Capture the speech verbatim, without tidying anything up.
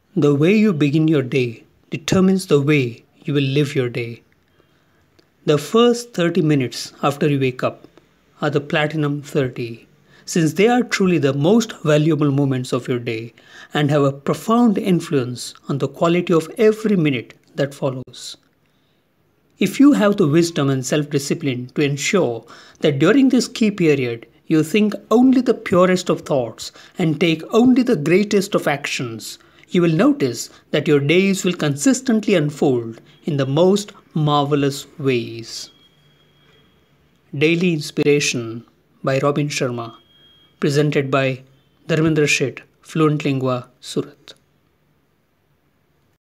The way you begin your day determines the way you will live your day. The first thirty minutes after you wake up are the platinum thirty, since they are truly the most valuable moments of your day and have a profound influence on the quality of every minute that follows. If you have the wisdom and self-discipline to ensure that during this key period you think only the purest of thoughts and take only the greatest of actions, you will notice that your days will consistently unfold in the most marvelous ways. Daily Inspiration by Robin Sharma, presented by Dharmendra Sheth, Fluent Lingua, Surat.